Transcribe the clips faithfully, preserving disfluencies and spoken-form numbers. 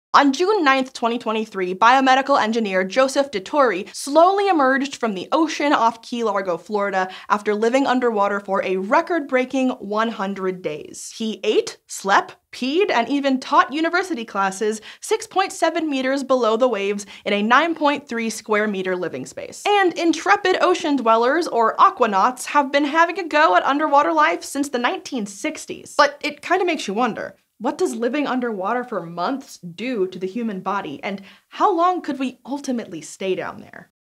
On June ninth, twenty twenty-three, biomedical engineer Joseph Dituri slowly emerged from the ocean off Key Largo, Florida, after living underwater for a record-breaking one hundred days. He ate, slept, peed, and even taught university classes six point seven meters below the waves in a nine point three square meter living space. And intrepid ocean dwellers, or aquanauts, have been having a go at underwater life since the nineteen sixties. But it kind of makes you wonder, what does living underwater for months do to the human body, and how long could we ultimately stay down there?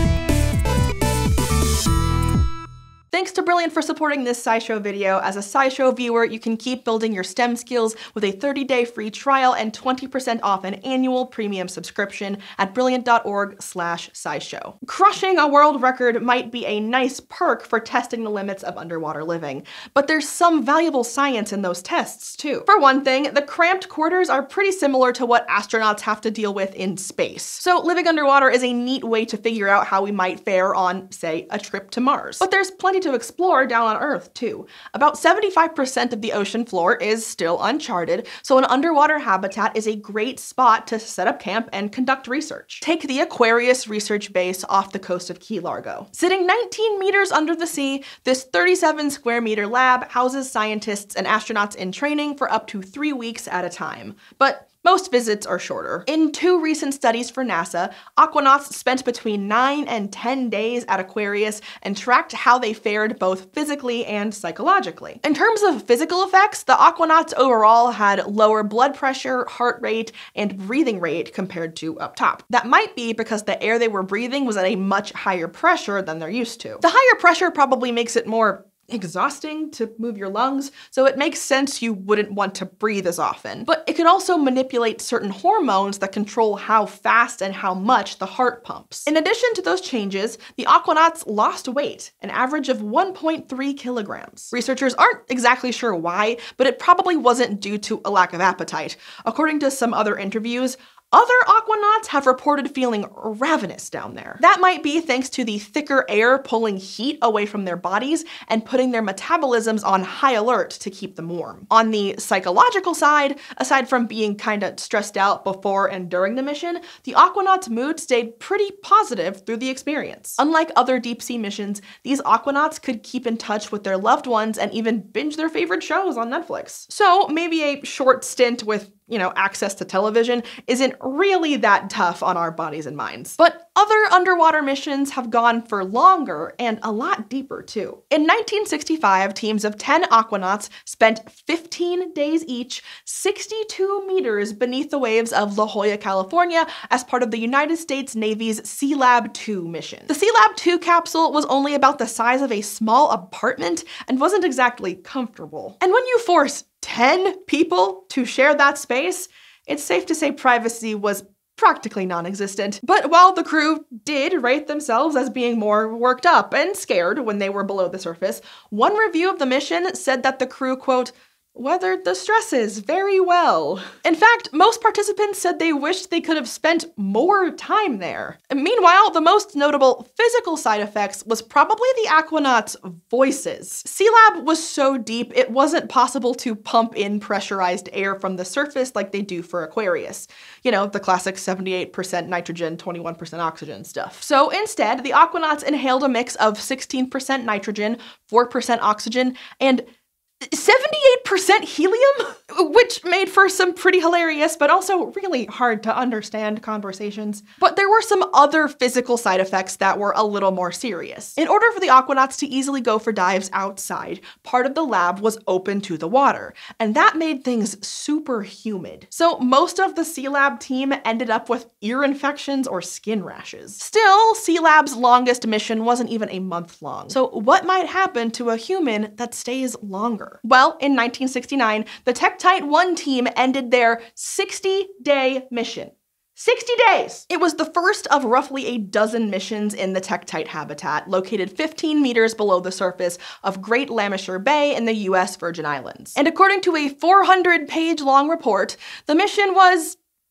Thanks to Brilliant for supporting this SciShow video. As a SciShow viewer, you can keep building your STEM skills with a thirty day free trial and twenty percent off an annual premium subscription at brilliant dot org slash scishow. Crushing a world record might be a nice perk for testing the limits of underwater living, but there's some valuable science in those tests too. For one thing, the cramped quarters are pretty similar to what astronauts have to deal with in space. So living underwater is a neat way to figure out how we might fare on, say, a trip to Mars. But there's plenty to explore down on Earth too. About seventy-five percent of the ocean floor is still uncharted, so an underwater habitat is a great spot to set up camp and conduct research. Take the Aquarius research base off the coast of Key Largo. Sitting nineteen meters under the sea, this thirty-seven square meter lab houses scientists and astronauts in training for up to three weeks at a time. But most visits are shorter. In two recent studies for NASA, aquanauts spent between nine and ten days at Aquarius and tracked how they fared both physically and psychologically. In terms of physical effects, the aquanauts overall had lower blood pressure, heart rate, and breathing rate compared to up top. That might be because the air they were breathing was at a much higher pressure than they're used to. The higher pressure probably makes it more exhausting to move your lungs, so it makes sense you wouldn't want to breathe as often. But it can also manipulate certain hormones that control how fast and how much the heart pumps. In addition to those changes, the aquanauts lost weight, an average of one point three kilograms. Researchers aren't exactly sure why, but it probably wasn't due to a lack of appetite. According to some other interviews, other aquanauts have reported feeling ravenous down there. That might be thanks to the thicker air pulling heat away from their bodies and putting their metabolisms on high alert to keep them warm. On the psychological side, aside from being kinda stressed out before and during the mission, the aquanauts' mood stayed pretty positive through the experience. Unlike other deep sea missions, these aquanauts could keep in touch with their loved ones and even binge their favorite shows on Netflix. So maybe a short stint with you know, access to television isn't really that tough on our bodies and minds. But other underwater missions have gone for longer and a lot deeper too. In nineteen sixty-five, teams of ten aquanauts spent fifteen days each, sixty-two meters beneath the waves of La Jolla, California, as part of the United States Navy's Sealab two mission. The Sealab two capsule was only about the size of a small apartment and wasn't exactly comfortable. And when you force ten people to share that space, it's safe to say privacy was practically non-existent. But while the crew did rate themselves as being more worked up and scared when they were below the surface, one review of the mission said that the crew, quote, weathered the stresses very well. In fact, most participants said they wished they could have spent more time there. Meanwhile, the most notable physical side effects was probably the aquanauts' voices. Sealab was so deep, it wasn't possible to pump in pressurized air from the surface like they do for Aquarius. You know, the classic seventy-eight percent nitrogen, twenty-one percent oxygen stuff. So instead, the aquanauts inhaled a mix of sixteen percent nitrogen, four percent oxygen, and seventy-eight percent helium, which made for some pretty hilarious but also really hard to understand conversations. But there were some other physical side effects that were a little more serious. In order for the aquanauts to easily go for dives outside, part of the lab was open to the water, and that made things super humid. So most of the Sealab team ended up with ear infections or skin rashes. Still, Sealab's longest mission wasn't even a month long. So what might happen to a human that stays longer? Well, in nineteen sixty-nine, the Tektite one team ended their sixty day mission. sixty days! It was the first of roughly a dozen missions in the Tektite habitat, located fifteen meters below the surface of Great Lamisher Bay in the U S Virgin Islands. And according to a four hundred page long report, the mission was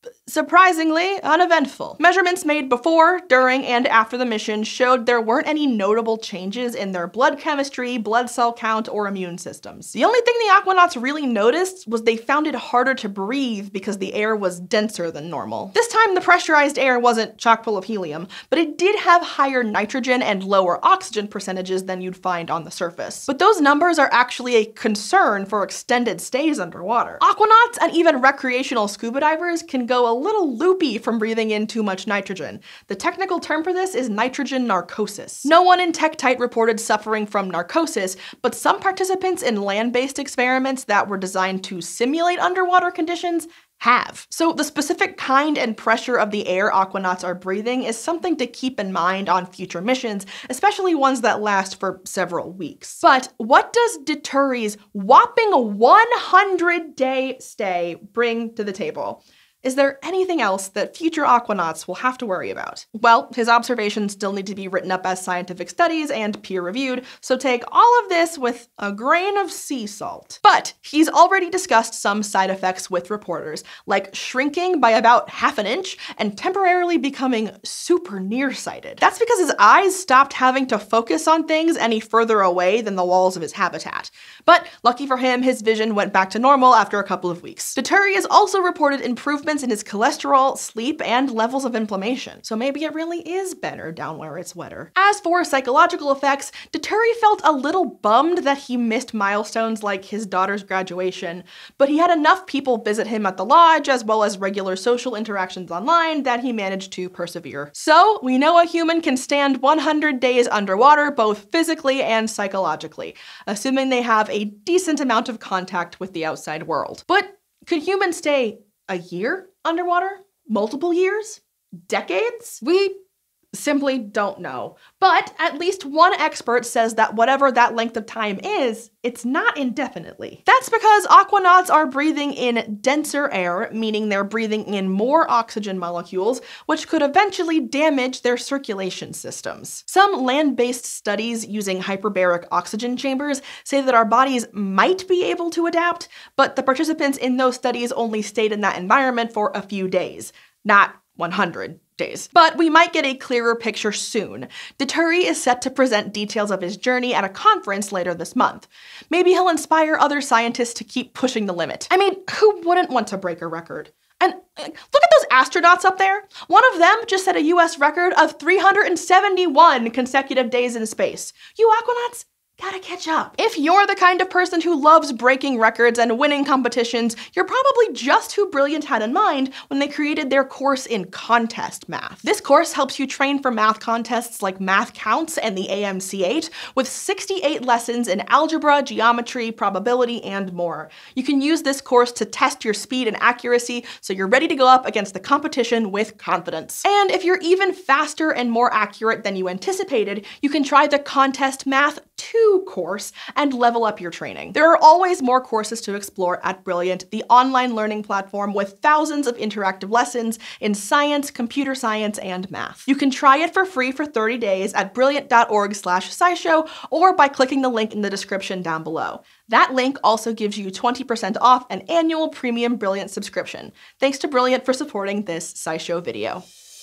surprisingly uneventful. Measurements made before, during, and after the mission showed there weren't any notable changes in their blood chemistry, blood cell count, or immune systems. The only thing the Aquanauts really noticed was they found it harder to breathe because the air was denser than normal. This time the pressurized air wasn't chock full of helium, but it did have higher nitrogen and lower oxygen percentages than you'd find on the surface. But those numbers are actually a concern for extended stays underwater. Aquanauts and even recreational scuba divers can go a little loopy from breathing in too much nitrogen. The technical term for this is nitrogen narcosis. No one in Tektite reported suffering from narcosis, but some participants in land-based experiments that were designed to simulate underwater conditions have. So the specific kind and pressure of the air Aquanauts are breathing is something to keep in mind on future missions, especially ones that last for several weeks. But what does Dituri's whopping one hundred day stay bring to the table? Is there anything else that future Aquanauts will have to worry about? Well, his observations still need to be written up as scientific studies and peer-reviewed, so take all of this with a grain of sea salt. But he's already discussed some side effects with reporters, like shrinking by about half an inch and temporarily becoming super nearsighted. That's because his eyes stopped having to focus on things any further away than the walls of his habitat. But lucky for him, his vision went back to normal after a couple of weeks. Dituri has also reported improvements in his cholesterol, sleep, and levels of inflammation. So maybe it really is better down where it's wetter. As for psychological effects, Dituri felt a little bummed that he missed milestones like his daughter's graduation, but he had enough people visit him at the lodge as well as regular social interactions online that he managed to persevere. So we know a human can stand one hundred days underwater both physically and psychologically, assuming they have a decent amount of contact with the outside world. But could humans stay a year underwater? Multiple years? Decades? We simply don't know. But at least one expert says that whatever that length of time is, it's not indefinitely. That's because Aquanauts are breathing in denser air, meaning they're breathing in more oxygen molecules, which could eventually damage their circulation systems. Some land-based studies using hyperbaric oxygen chambers say that our bodies might be able to adapt, but the participants in those studies only stayed in that environment for a few days, not one hundred days. But we might get a clearer picture soon. Dituri is set to present details of his journey at a conference later this month. Maybe he'll inspire other scientists to keep pushing the limit. I mean, who wouldn't want to break a record? And look at those astronauts up there. One of them just set a U S record of three hundred seventy-one consecutive days in space. You Aquanauts gotta catch up. If you're the kind of person who loves breaking records and winning competitions, you're probably just who Brilliant had in mind when they created their course in contest math. This course helps you train for math contests like Math Counts and the A M C eight, with sixty-eight lessons in algebra, geometry, probability, and more. You can use this course to test your speed and accuracy so you're ready to go up against the competition with confidence. And if you're even faster and more accurate than you anticipated, you can try the Contest Math two course and level up your training. There are always more courses to explore at Brilliant, the online learning platform with thousands of interactive lessons in science, computer science, and math. You can try it for free for thirty days at brilliant dot org slash SciShow or by clicking the link in the description down below. That link also gives you twenty percent off an annual premium Brilliant subscription. Thanks to Brilliant for supporting this SciShow video.